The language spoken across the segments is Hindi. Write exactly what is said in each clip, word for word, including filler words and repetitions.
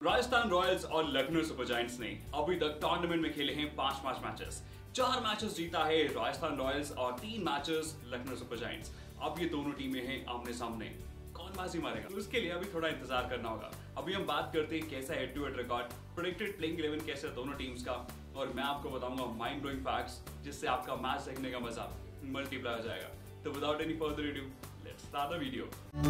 राजस्थान रॉयल्स और लखनऊ सुपर जायंट्स ने अभी तक टूर्नामेंट में खेले हैं पांच पांच मैचेस। चार मैचेस जीता है राजस्थान रॉयल्स और तीन मैचेस लखनऊ सुपर जायंट्स। अब ये दोनों टीमें हैं आमने सामने, कौन बाजी मारेगा तो उसके लिए अभी थोड़ा इंतजार करना होगा। अभी हम बात करते हैं कैसा head to head record, predicted playing eleven कैसा दोनों टीम्स का, और मैं आपको बताऊंगा माइंड ब्लोइंग फैक्ट्स जिससे आपका मैच देखने का मजा मल्टीप्लाई हो जाएगा। तो without any further ado, let's start the video.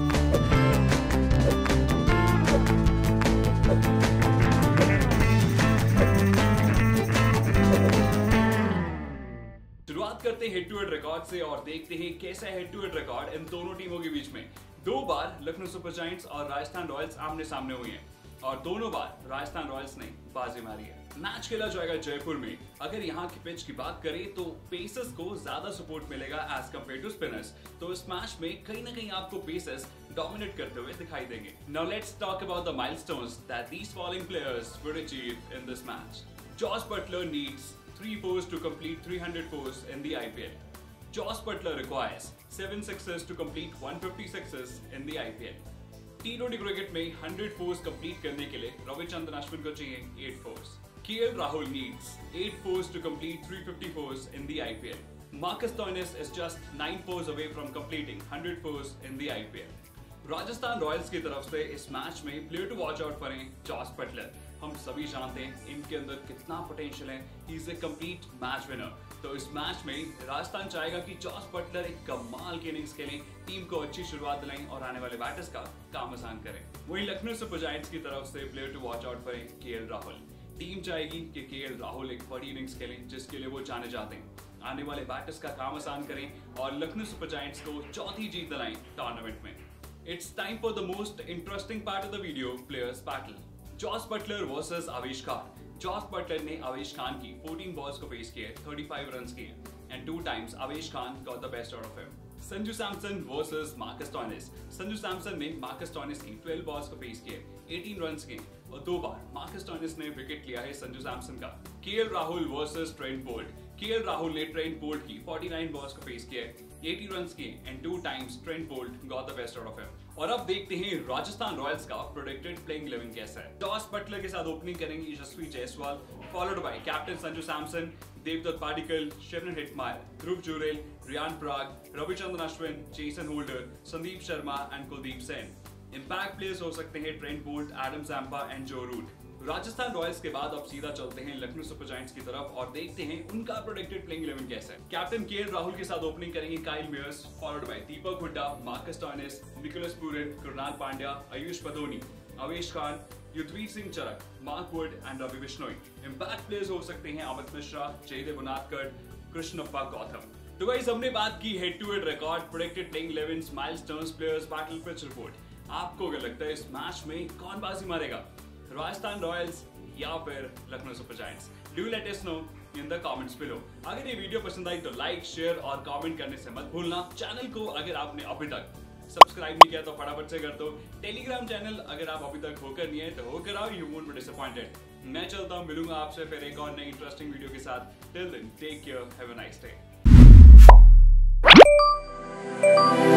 शुरुआत करते हैं हेड टू हेड रिकॉर्ड से और देखते हैं कैसा हेड टू हेड रिकॉर्ड इन दोनों टीमों के बीच में। दो बार लखनऊ सुपर जायंट्स और राजस्थान रॉयल्स आमने सामने हुए हैं और दोनों बार राजस्थान रॉयल्स ने बाजी मारी है। मैच खेला जाएगा जयपुर में। अगर यहाँ की पिच की बात करें तो पेसर्स को ज्यादा सपोर्ट मिलेगा एज कम्पेयर टू स्पिनर्स, तो इस मैच में कहीं ना कहीं आपको पेसर्स डोमिनेट करते हुए दिखाई देंगे। Now let's talk about the milestones that these following players would achieve in this match. Jos Buttler needs three fours to complete three hundred fours in the I P L. Jos Buttler requires seven sixes to complete one hundred fifty sixes in the I P L. T twenty cricket में one hundred fours कंप्लीट करने के लिए रविचंद्रन अश्विन को चाहिए eight fours. K L Rahul needs eight fours to complete three hundred fifty fours in the I P L. Marcus Stoinis is just nine fours away from completing one hundred fours in the I P L. Rajasthan Royals की तरफ से इस मैच में प्लेयर टू वॉच आउट करें जॉस बटलर। हम सभी जानते हैं इनके अंदर कितना पोटेंशियल है, he is a complete match winner. तो इस मैच में राजस्थान चाहेगा कि जॉस बटलर एक कमाल की इनिंग्स खेलें, टीम को अच्छी शुरुआत दिलाएं और आने वाले बैटर्स का काम आसान करें। वहीं लखनऊ सुपर जायंट्स की तरफ से प्लेयर टू वॉच आउट करें के एल राहुल। टीम चाहेगी कि के एल राहुल एक बड़ी इनिंग्स खेलें जिसके लिए वो जाने जाते हैं, आने वाले बैटर्स का काम आसान करें और लखनऊ सुपर जायंट्स को चौथी जीत दिलाएं टूर्नामेंट में। It's time for the most interesting part of the video, players battle. Jos Buttler versus Avesh Khan. Jos Buttler ने Avesh Khan की fourteen balls को face किए, thirty-five runs किए, and two times Avesh Khan got the best out of him. Sanju Samson versus Marcus Stoinis. Sanju Samson ने मार्कस स्टोइनिस की twelve balls को face किए, eighteen runs किए और दो बार मार्कस स्टोइनिस ने विकेट लिया है संजू सैमसन का। K L Rahul versus Trent Boult. K L Rahul ने ट्रेंट बोल्ट की forty-nine balls को फेस किया, eighty runs किए and two times Trent Boult got the best out of him. और अब देखते हैं राजस्थान रॉयल्स का प्रेडिक्टेड प्लेइंग इलेवन कैसा है। जॉस बटलर के साथ ओपनिंग करेंगे Yashasvi Jaiswal, followed by captain Sanju Samson, Devdutt Padikkal, Shimron Hetmyer, Dhruv Jurel, Riyan Parag, Ravichandran Ashwin, Jason Holder, Sandeep Sharma and Kuldeep Sen. Impact players हो सकते हैं Trent Boult, Adam Zampa and Joe Root. Rajasthan Royals के बाद अब सीधा चलते हैं लखनऊ सुपर जायंट्स की तरफ और देखते हैं उनका प्रेडिक्टेड प्लेइंग इलेवन कैसा है। कैप्टन के एल राहुल के साथ ओपनिंग करेंगे Kyle Mayers, followed by Deepak Hooda, Marcus Stoinis, Nicholas Pooran, Krunal Pandya, Ayush Badoni, Avesh Khan, Yudhvir Singh Charak, Mark Wood and Ravi Bishnoi. Impact players हो सकते हैं अमित मिश्रा, जयदेव उनादकर, कृष्णप्पा गौतम। तो गाइस हमने बात की head to head record, predicted playing eleven, milestones, players, battle pitch report. आपको क्या लगता है इस मैच में कौन बाजी मारेगा, राजस्थान रॉयल्स या फिर Lucknow super giants? Do let us know in the comments below. अगर ये वीडियो पसंद आई तो लाइक, शेयर और कमेंट करने से मत भूलना। चैनल को अगर आपने अभी तक सब्सक्राइब नहीं किया तो फटाफट से कर दो। टेलीग्राम चैनल अगर आप अभी तक होकर नहीं है तो होकर आओ, यू वोंट बी डिसअपॉइंटेड। मैं चलता हूँ, मिलूंगा आपसे फिर एक और नई इंटरेस्टिंग वीडियो के साथ। Till then take care, have a nice day.